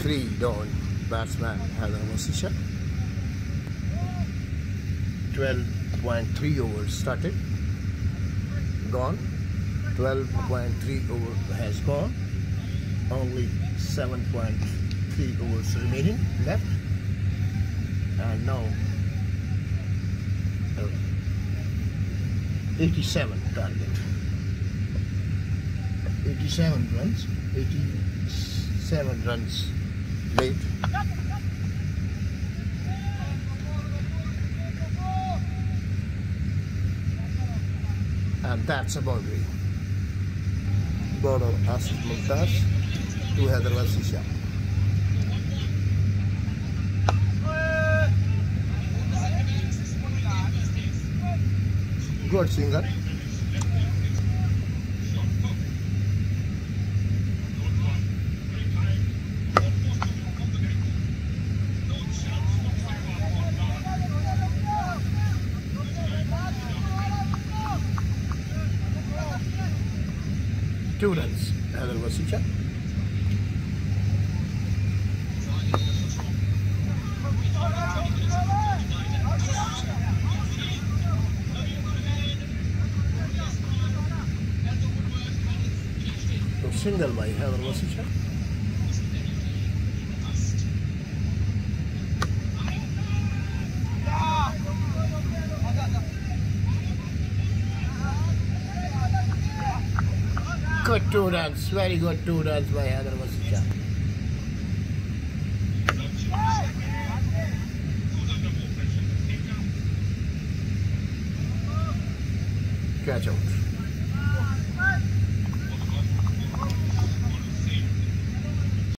3 down batsman Haider Wasisha. 12.3 overs started, gone. 12.3 over has gone. Only 7.3 overs remaining left, and now 87 target. 87 runs. 87 runs late. And that's a boundary. Bowler Asif Mumtaz to Haider Wasisha. Good singer. Two runs, Haider Wasisha. So single by Haider Wasisha. Good 2 runs, very good 2 runs by Haider Wasisha. Catch out.